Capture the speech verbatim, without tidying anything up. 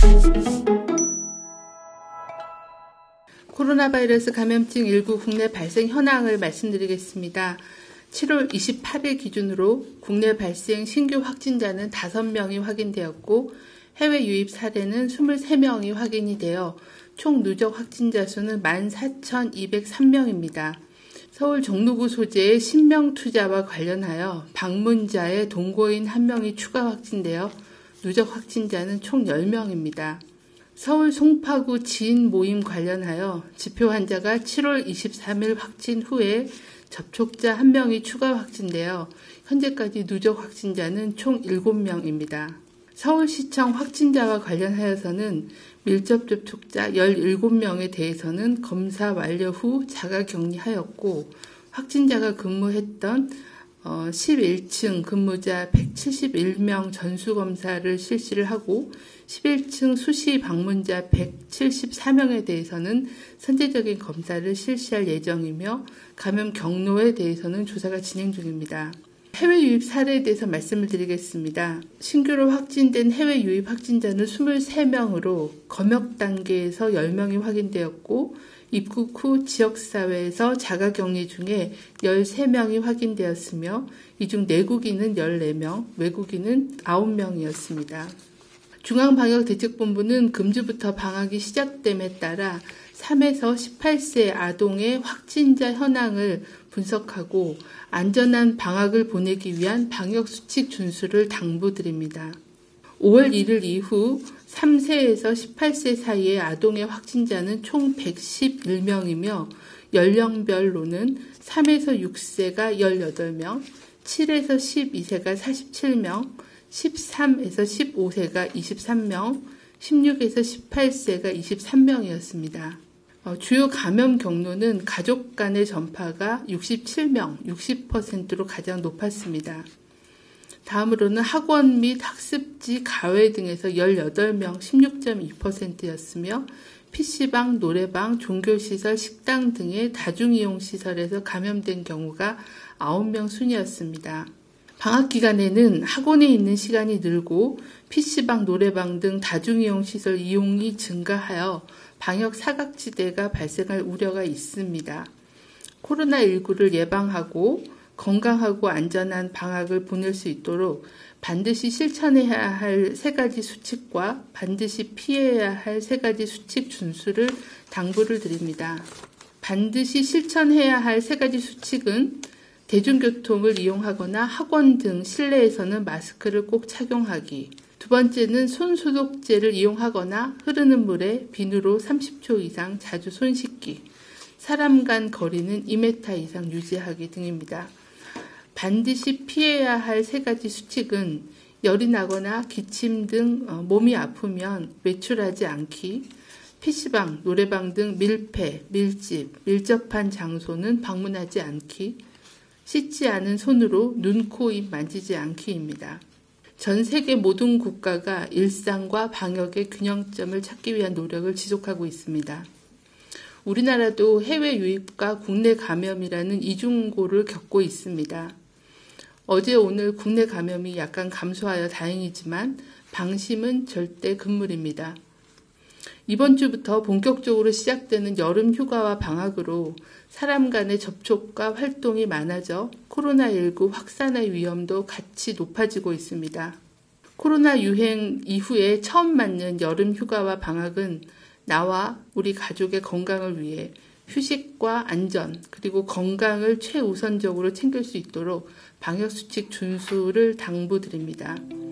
코로나 바이러스 감염증 일구 국내 발생 현황을 말씀드리겠습니다. 칠월 이십팔일 기준으로 국내 발생 신규 확진자는 다섯 명이 확인되었고 해외 유입 사례는 이십삼 명이 확인이 되어 총 누적 확진자 수는 만 사천이백삼 명입니다. 서울 종로구 소재의 신명 투자와 관련하여 방문자의 동거인 한 명이 추가 확진되어 누적 확진자는 총 열 명입니다. 서울 송파구 지인 모임 관련하여 지표 환자가 칠월 이십삼일 확진 후에 접촉자 한 명이 추가 확진되어 현재까지 누적 확진자는 총 일곱 명입니다. 서울시청 확진자와 관련하여서는 밀접 접촉자 열일곱 명에 대해서는 검사 완료 후 자가격리하였고 확진자가 근무했던 어, 십일 층 근무자 백칠십일 명 전수검사를 실시를 하고 십일 층 수시 방문자 백칠십사 명에 대해서는 선제적인 검사를 실시할 예정이며 감염 경로에 대해서는 조사가 진행 중입니다. 해외 유입 사례에 대해서 말씀을 드리겠습니다. 신규로 확진된 해외 유입 확진자는 이십삼 명으로 검역 단계에서 열 명이 확인되었고 입국 후 지역사회에서 자가격리 중에 열세 명이 확인되었으며 이 중 내국인은 열네 명, 외국인은 아홉 명이었습니다. 중앙방역대책본부는 금주부터 방학이 시작됨에 따라 삼에서 십팔 세 아동의 확진자 현황을 분석하고 안전한 방학을 보내기 위한 방역수칙 준수를 당부드립니다. 오월 일일 이후 삼 세에서 십팔 세 사이의 아동의 확진자는 총 백십일 명이며 연령별로는 삼에서 육 세가 열여덟 명, 칠에서 십이 세가 사십칠 명, 십삼에서 십오 세가 이십삼 명, 십육에서 십팔 세가 이십삼 명이었습니다. 어, 주요 감염 경로는 가족 간의 전파가 육십칠 명, 육십 퍼센트로 가장 높았습니다. 다음으로는 학원 및 학습지, 가외 등에서 열여덟 명, 십육 점 이 퍼센트였으며 피시방, 노래방, 종교시설, 식당 등의 다중이용시설에서 감염된 경우가 아홉 명 순이었습니다. 방학 기간에는 학원에 있는 시간이 늘고 피시방, 노래방 등 다중이용시설 이용이 증가하여 방역 사각지대가 발생할 우려가 있습니다. 코로나 일구를 예방하고 건강하고 안전한 방학을 보낼 수 있도록 반드시 실천해야 할 세 가지 수칙과 반드시 피해야 할 세 가지 수칙 준수를 당부를 드립니다. 반드시 실천해야 할 세 가지 수칙은 대중교통을 이용하거나 학원 등 실내에서는 마스크를 꼭 착용하기. 두 번째는 손소독제를 이용하거나 흐르는 물에 비누로 삼십 초 이상 자주 손 씻기. 사람 간 거리는 이 미터 이상 유지하기 등입니다. 반드시 피해야 할 세 가지 수칙은 열이 나거나 기침 등 몸이 아프면 외출하지 않기, 피시방, 노래방 등 밀폐, 밀집, 밀접한 장소는 방문하지 않기, 씻지 않은 손으로 눈, 코, 입 만지지 않기입니다. 전 세계 모든 국가가 일상과 방역의 균형점을 찾기 위한 노력을 지속하고 있습니다. 우리나라도 해외 유입과 국내 감염이라는 이중고를 겪고 있습니다. 어제 오늘 국내 감염이 약간 감소하여 다행이지만 방심은 절대 금물입니다. 이번 주부터 본격적으로 시작되는 여름 휴가와 방학으로 사람 간의 접촉과 활동이 많아져 코로나 일구 확산의 위험도 같이 높아지고 있습니다. 코로나 유행 이후에 처음 맞는 여름 휴가와 방학은 나와 우리 가족의 건강을 위해 휴식과 안전 그리고 건강을 최우선적으로 챙길 수 있도록 방역수칙 준수를 당부드립니다.